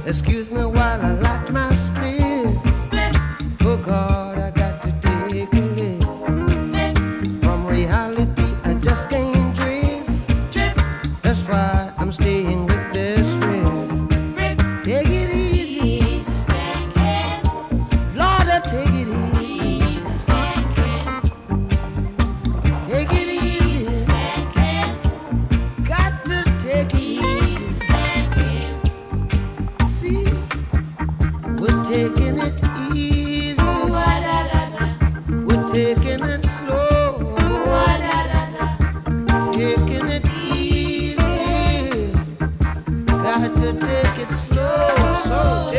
Excuse me while I light my split. Oh God, I got to take a lift. From reality, I just can't drift. That's why I'm staying with this riff. Take it easy, Lord, I take it easy. Take it easy, got to take it easy. See, we're taking it easy, we're taking it slow, taking it easy, got to take it slow, so